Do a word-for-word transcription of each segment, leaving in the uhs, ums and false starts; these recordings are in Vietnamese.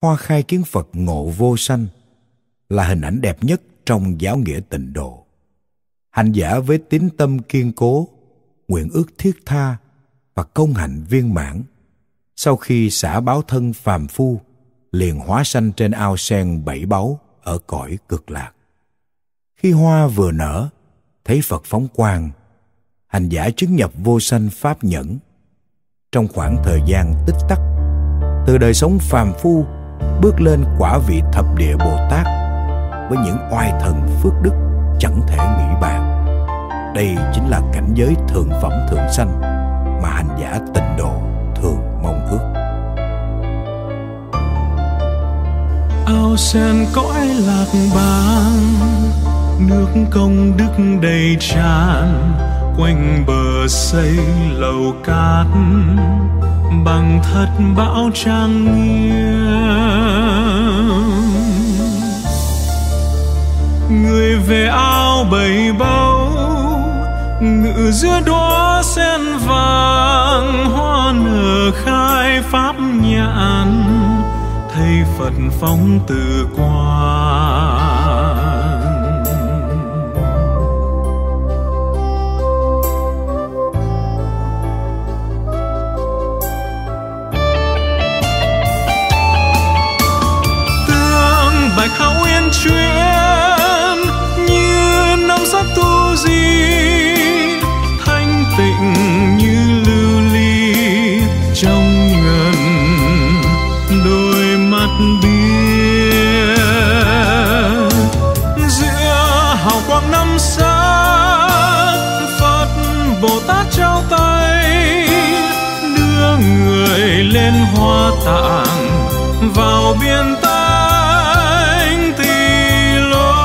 hoa khai kiến Phật ngộ vô sanh là hình ảnh đẹp nhất trong giáo nghĩa tịnh độ. Hành giả với tín tâm kiên cố, nguyện ước thiết tha và công hạnh viên mãn, sau khi xả báo thân phàm phu, liền hóa sanh trên ao sen bảy báu ở cõi cực lạc. Khi hoa vừa nở, thấy Phật phóng quang, hành giả chứng nhập vô sanh pháp nhẫn. Trong khoảng thời gian tích tắc, từ đời sống phàm phu bước lên quả vị thập địa Bồ Tát với những oai thần phước đức chẳng thể nghĩ bàn. Đây chính là cảnh giới thượng phẩm thượng sanh mà hành giả tịnh độ thường mong ước. Ao sen cõi lạc bang, nước công đức đầy tràn, quanh bờ xây lầu cát, bằng thật bão trang nghiêm. Người về ao bảy báu, ngự giữa đóa sen vàng, hoa nở khai pháp nhãn, thấy Phật phóng từ quang. Tương bạch hảo uyên chuyển như năm sắc tu di, thanh tịnh như lưu ly trong ngần đôi mắt biếc. Giữa hào quang năm sắc, Phật Bồ Tát trao tay, đưa người lên hoa tạng vào biên tánh tỳ lô.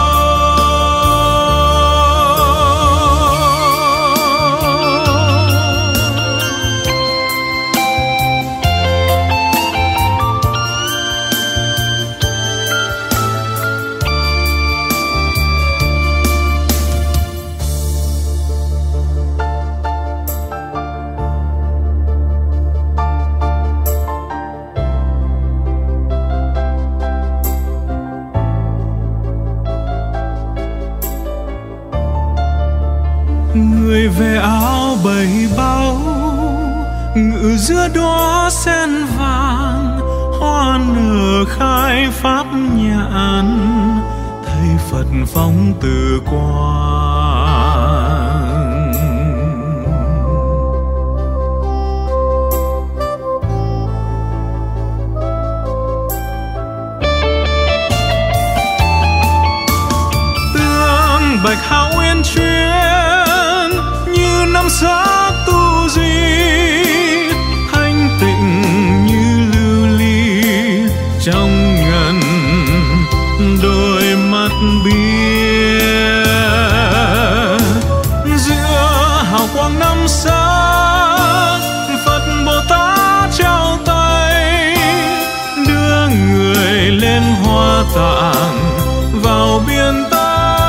Người về áo bảy báu, ngự giữa đóa sen vàng, hoa nở khai pháp nhãn, thấy Phật phóng từ quang. Tương bạch hảo uyên chuyển năm sắc tu di, thanh tịnh như lưu ly trong ngần đôi mắt biếc. Giữa hào quang năm sắc, Phật Bồ Tát trao tay, đưa người lên hoa tạng vào biên tạng.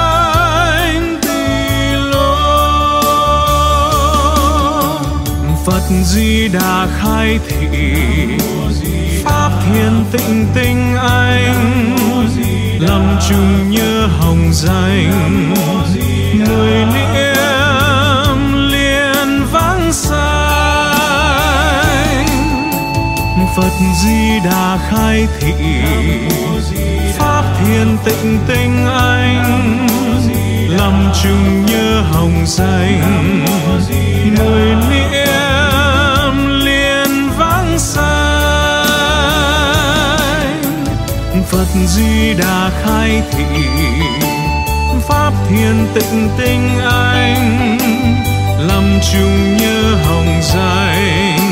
Phật Di Đà khai thị pháp thiên tịnh tinh anh, lâm chung nhớ hồng danh, người niệm liền vãng sanh. Phật Di Đà khai thị pháp thiên tịnh tinh anh, lâm chung nhớ hồng danh, người niệm liền vãng sanh. Phật Di Đà khai thị pháp thiên tịnh tinh anh, lâm chung nhớ hồng danh,